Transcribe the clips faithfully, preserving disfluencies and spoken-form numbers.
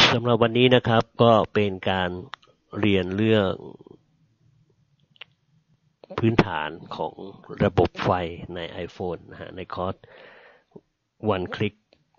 สำหรับวันนี้นะครับก็เป็นการเรียนเรื่องพื้นฐานของระบบไฟใน iPhone นะฮะในคอร์ส One Click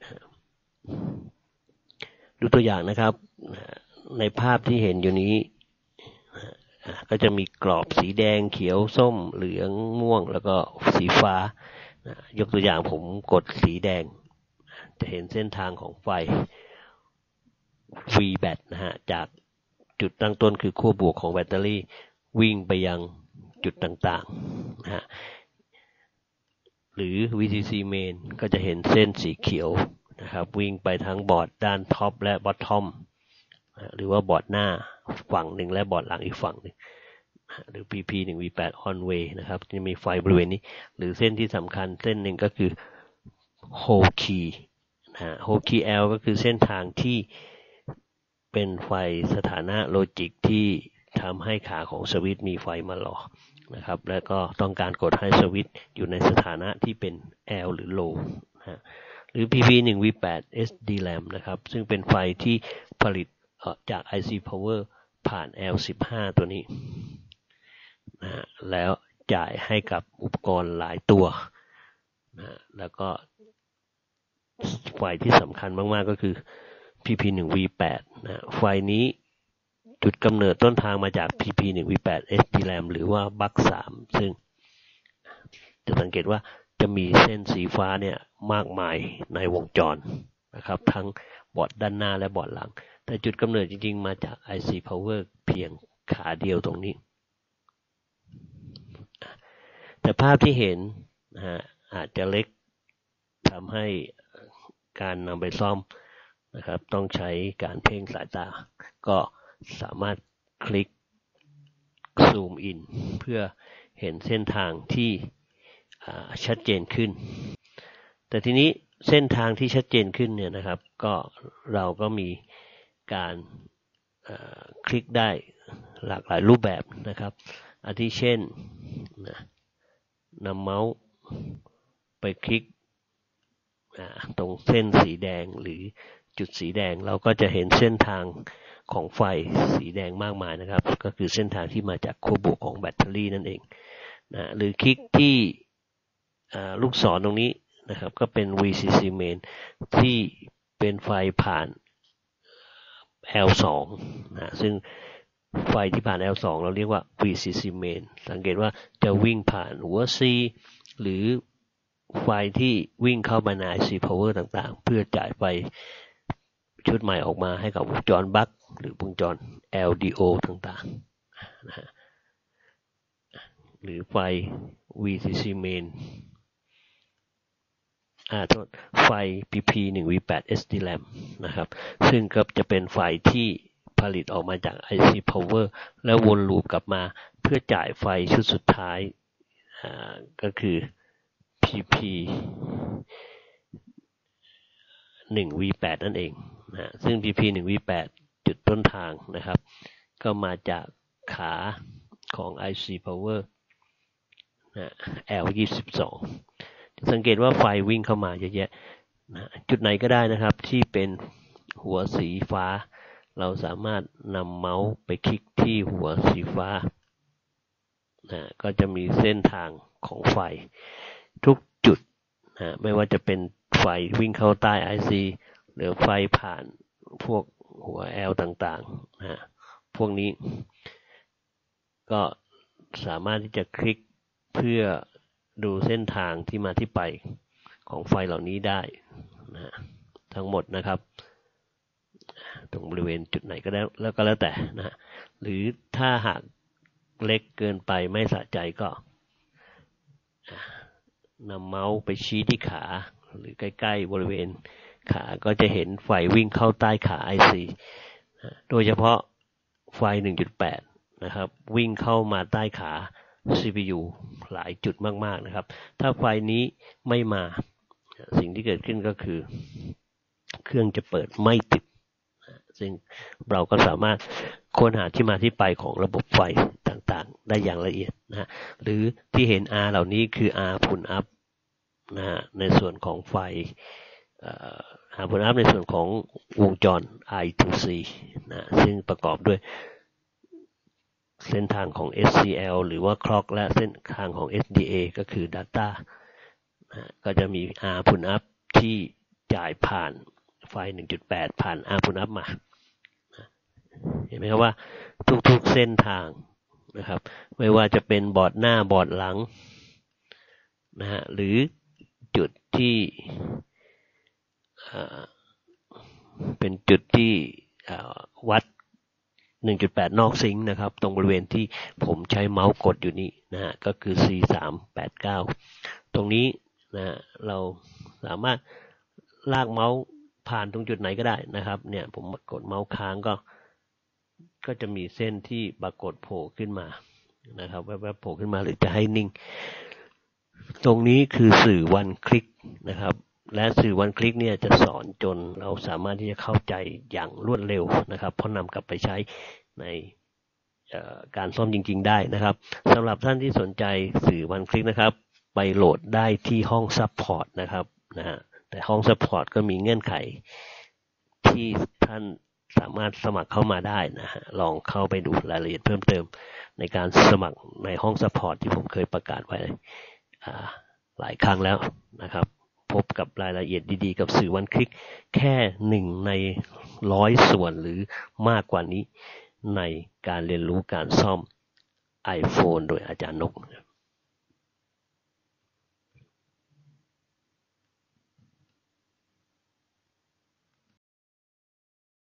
ดูตัวอย่างนะครับในภาพที่เห็นอยู่นี้ก็จะมีกรอบสีแดงเขียวส้มเหลืองม่วงแล้วก็สีฟ้ายกตัวอย่างผมกดสีแดงจะเห็นเส้นทางของไฟ วี แบต นะฮะจากจุดตั้งต้นคือขั้วบวกของแบตเตอรี่วิ่งไปยังจุดต่างๆนะฮะหรือ วี ซี ซี Main ก็จะเห็นเส้นสีเขียวนะครับวิ่งไปทั้งบอร์ดด้านท็อปและบอททอมหรือว่าบอร์ดหน้าฝั่งหนึ่งและบอร์ดหลังอีกฝั่งหนึ่งหรือ พี พี หนึ่ง วี แปด on way นะครับจะมีไฟบริเวณนี้หรือเส้นที่สำคัญเส้นหนึ่งก็คือ whole key นะฮะ whole key L ก็คือเส้นทางที่เป็นไฟสถานะโลจิกที่ทำให้ขาของสวิตช์มีไฟมารอนะครับแล้วก็ต้องการกดให้สวิตช์อยู่ในสถานะที่เป็น L หรือ low นะฮะหรือ พี พี หนึ่ง วี แปด เอส ดี แรม นะครับซึ่งเป็นไฟที่ผลิตจาก ไอ ซี Power ผ่าน แอล สิบห้า ตัวนี้นะแล้วจ่ายให้กับอุปกรณ์หลายตัวนะแล้วก็ไฟที่สำคัญมากๆก็คือ พี พี หนึ่ง วี แปด นะไฟนี้จุดกำเนิดต้นทางมาจาก พี พี หนึ่ง วี แปด เอส ดี แรม หรือว่า บัค สาม ซึ่งจะสังเกตว่าจะมีเส้นสีฟ้าเนี่ยมากมายในวงจรนะครับทั้งบอร์ดด้านหน้าและบอร์ดหลังแต่จุดกำเนิดจริงๆมาจาก ไอ ซี Power เพียงขาเดียวตรงนี้แต่ภาพที่เห็นนะฮะอาจจะเล็กทำให้การนำไปซ่อมนะครับต้องใช้การเพ่งสายตาก็สามารถคลิกซูมอินเพื่อเห็นเส้นทางที่ชัดเจนขึ้นแต่ทีนี้เส้นทางที่ชัดเจนขึ้นเนี่ยนะครับก็เราก็มีการคลิกได้หลากหลายรูปแบบนะครับอาทิเช่นนะนำเมาส์ไปคลิกตรงเส้นสีแดงหรือจุดสีแดงเราก็จะเห็นเส้นทางของไฟสีแดงมากมายนะครับก็คือเส้นทางที่มาจากขั้วบวกของแบตเตอรี่นั่นเองนะหรือคลิกที่ลูกศรตรงนี้นะครับก็เป็น วี ซี ซี Main ที่เป็นไฟผ่าน แอล สอง นะซึ่งไฟที่ผ่าน แอล สอง เราเรียกว่า วี ซี ซี Main สังเกตว่าจะวิ่งผ่านหัว C หรือไฟที่วิ่งเข้ามาใน ไอ ซี Power ต่างๆเพื่อจ่ายไฟชุดใหม่ออกมาให้กับวงจรบัคหรือวงจร แอล ดี โอ ต่างๆนะฮะหรือไฟ วี ซี ซี Main อ่าโทษไฟ พี พี หนึ่ง วี แปด เอส ดี แรม นะครับซึ่งก็จะเป็นไฟที่ผลิตออกมาจาก ไอ ซี Power แล้ววนลูปกลับมาเพื่อจ่ายไฟชุดสุดท้ายอ่าก็คือ พี พี หนึ่ง วี แปด นั่นเองนะซึ่ง พี พี หนึ่ง วี แปด จุดต้นทางนะครับก็มาจากขาของ ไอ ซี Power นะ แอล ยี่สิบสอง สังเกตว่าไฟวิ่งเข้ามาเยอะแยะนะจุดไหนก็ได้นะครับที่เป็นหัวสีฟ้าเราสามารถนำเมาส์ไปคลิกที่หัวสีฟ้านะก็จะมีเส้นทางของไฟทุกจุดนะไม่ว่าจะเป็นไฟวิ่งเข้าใต้ ไอ ซี หรือไฟผ่านพวกหัว L ต่างๆนะพวกนี้ก็สามารถที่จะคลิกเพื่อดูเส้นทางที่มาที่ไปของไฟเหล่านี้ได้นะทั้งหมดนะครับตรงบริเวณจุดไหนก็ได้แล้วก็แล้วแต่นะหรือถ้าหากเล็กเกินไปไม่สะใจก็นำเมาส์ไปชี้ที่ขาหรือใกล้ๆบริเวณขาก็จะเห็นไฟวิ่งเข้าใต้ขา ไอ ซี โดยเฉพาะไฟ หนึ่งจุดแปด นะครับวิ่งเข้ามาใต้ขา ซี พี ยู หลายจุดมากๆนะครับถ้าไฟนี้ไม่มาสิ่งที่เกิดขึ้นก็คือเครื่องจะเปิดไม่ติดซึ่งเราก็สามารถค้นหาที่มาที่ไปของระบบไฟต่างๆได้อย่างละเอียดนะหรือที่เห็น R เหล่านี้คือ R พุลอัพนะในส่วนของไฟ R Put Up ในส่วนของวงจร I to C นะซึ่งประกอบด้วยเส้นทางของ เอส ซี แอล หรือว่า Clock และเส้นทางของ เอส ดี เอ ก็คือ Data นะก็จะมี R Put Up ที่จ่ายผ่านไฟ หนึ่งจุดแปด ผ่าน R Put Up มาเห็นไหมครับว่าทุกๆเส้นทางนะครับไม่ว่าจะเป็นบอร์ดหน้าบอร์ดหลังนะฮะหรือจุดที่เป็นจุดที่วัด หนึ่งจุดแปด นอกซิงค์นะครับตรงบริเวณที่ผมใช้เมาส์กดอยู่นี้นะฮะก็คือ ซี สามแปดเก้า ตรงนี้นะเราสามารถลากเมาส์ผ่านตรงจุดไหนก็ได้นะครับเนี่ยผมกดเมาส์ค้างก็ก็จะมีเส้นที่ปรากฏโผล่ขึ้นมานะครับแวบๆโผล่ขึ้นมาหรือจะให้นิ่งตรงนี้คือสื่อวันคลิกนะครับและสื่อวันคลิกเนี่ยจะสอนจนเราสามารถที่จะเข้าใจอย่างรวดเร็วนะครับเพราะนำกลับไปใช้ในการซ่อมจริงๆได้นะครับสำหรับท่านที่สนใจสื่อวันคลิกนะครับไปโหลดได้ที่ห้องซัพพอร์ตนะครับนะฮะแต่ห้องซัพพอร์ตก็มีเงื่อนไขที่ท่านสามารถสมัครเข้ามาได้นะฮะลองเข้าไปดูรายละเอียดเพิ่มเติมในการสมัครในห้องซัพพอร์ตที่ผมเคยประกาศไว้หลายครั้งแล้วนะครับพบกับรายละเอียดดีๆกับสื่อวันคลิกแค่หนึ่งในร้อยส่วนหรือมากกว่านี้ในการเรียนรู้การซ่อม iPhone โดยอาจารย์นก